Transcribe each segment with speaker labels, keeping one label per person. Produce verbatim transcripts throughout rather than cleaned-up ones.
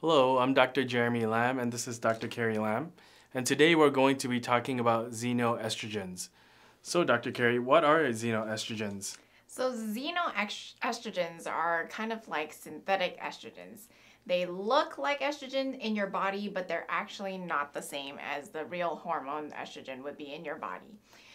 Speaker 1: Hello, I'm Doctor Jeremy Lam, and this is Doctor Carrie Lam. And today we're going to be talking about xenoestrogens. So, Doctor Carrie, what are xenoestrogens?
Speaker 2: So xenoestrogens are kind of like synthetic estrogens. They look like estrogen in your body, but they're actually not the same as the real hormone estrogen would be in your body.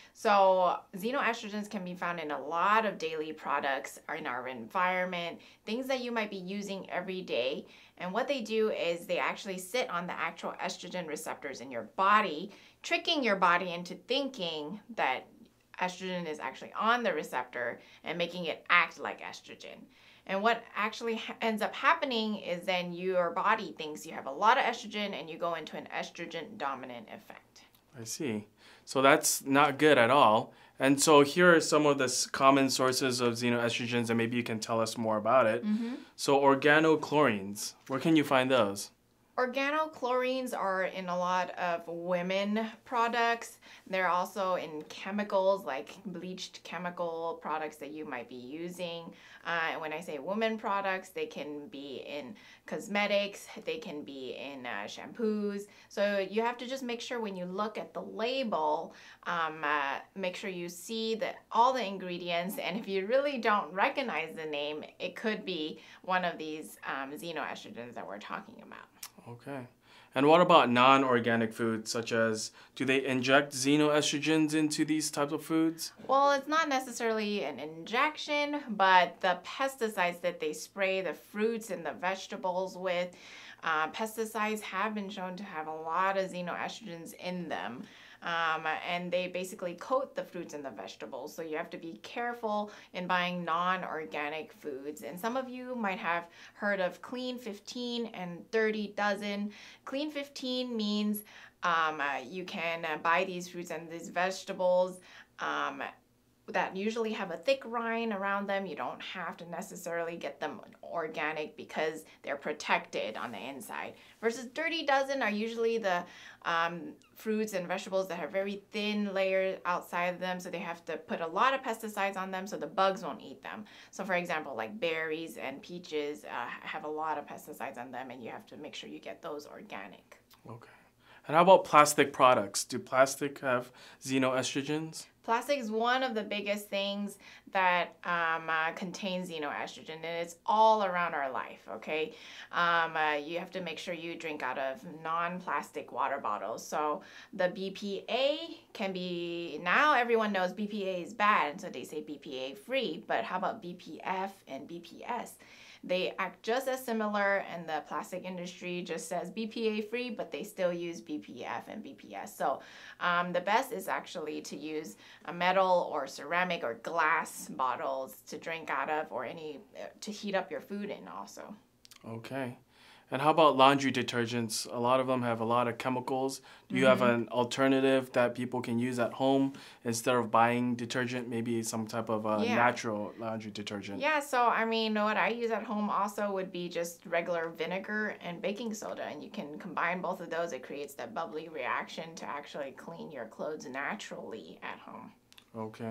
Speaker 2: So xenoestrogens can be found in a lot of daily products in our environment, things that you might be using every day. And what they do is they actually sit on the actual estrogen receptors in your body, tricking your body into thinking that estrogen is actually on the receptor and making it act like estrogen. And what actually ha- ends up happening is then your body thinks you have a lot of estrogen and you go into an estrogen dominant effect.
Speaker 1: I see. So that's not good at all. And so here are some of the s- common sources of xenoestrogens, and maybe you can tell us more about it.
Speaker 2: Mm-hmm.
Speaker 1: So organochlorines, where can you find those?
Speaker 2: Organochlorines are in a lot of women products. They're also in chemicals like bleached chemical products that you might be using. Uh, and when I say women products, they can be in cosmetics, they can be in uh, shampoos. So you have to just make sure when you look at the label, um, uh, make sure you see that all the ingredients. And if you really don't recognize the name, it could be one of these um, xenoestrogens that we're talking about.
Speaker 1: Okay. And what about non-organic foods, such as, do they inject xenoestrogens into these types of foods?
Speaker 2: Well, it's not necessarily an injection, but the pesticides that they spray the fruits and the vegetables with, uh, pesticides have been shown to have a lot of xenoestrogens in them. Um, and they basically coat the fruits and the vegetables. So you have to be careful in buying non-organic foods. And some of you might have heard of Clean fifteen and thirty dozen. Clean fifteen means um, uh, you can uh, buy these fruits and these vegetables um, that usually have a thick rind around them. You don't have to necessarily get them organic because they're protected on the inside. Versus thirty dozen are usually the um, fruits and vegetables that have very thin layers outside of them, so they have to put a lot of pesticides on them so the bugs won't eat them. So for example, like berries and peaches uh, have a lot of pesticides on them, and you have to make sure you get those organic.
Speaker 1: Okay. And how about plastic products? Do plastic have xenoestrogens?
Speaker 2: Plastic is one of the biggest things that um, uh, contains xenoestrogen, and it's all around our life, okay? Um, uh, you have to make sure you drink out of non-plastic water bottles. So the B P A can be, now everyone knows B P A is bad, and so they say B P A free, but how about B P F and B P S? They act just as similar, and the plastic industry just says B P A free, but they still use B P F and B P S. So um, the best is actually to use a metal or ceramic or glass bottles to drink out of, or any to heat up your food in also.
Speaker 1: Okay. And how about laundry detergents? A lot of them have a lot of chemicals. Do you
Speaker 2: Mm-hmm.
Speaker 1: have an alternative that people can use at home instead of buying detergent, maybe some type of uh,
Speaker 2: Yeah.
Speaker 1: natural laundry detergent?
Speaker 2: Yeah, so I mean, what I use at home also would be just regular vinegar and baking soda, and you can combine both of those. It creates that bubbly reaction to actually clean your clothes naturally at home.
Speaker 1: Okay.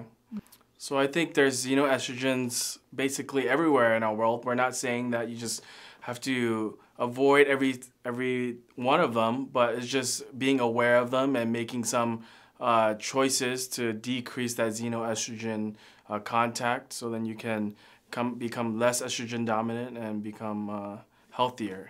Speaker 1: So I think there's xenoestrogens basically everywhere in our world. We're not saying that you just have to avoid every every one of them, but it's just being aware of them and making some uh, choices to decrease that xenoestrogen uh, contact, so then you can come become less estrogen dominant and become uh, healthier.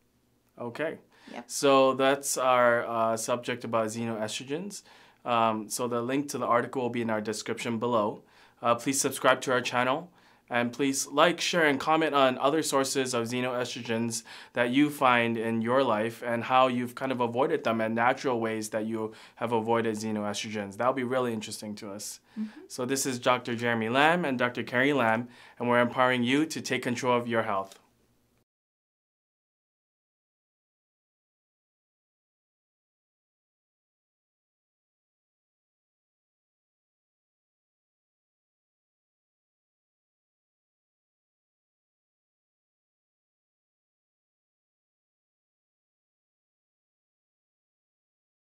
Speaker 1: Okay.
Speaker 2: Yep.
Speaker 1: So that's our uh, subject about xenoestrogens. Um, so the link to the article will be in our description below. Uh, please subscribe to our channel, and please like, share, and comment on other sources of xenoestrogens that you find in your life and how you've kind of avoided them and natural ways that you have avoided xenoestrogens. That'll be really interesting to us. Mm-hmm. So this is Doctor Jeremy Lam and Doctor Carrie Lam, and we're empowering you to take control of your health.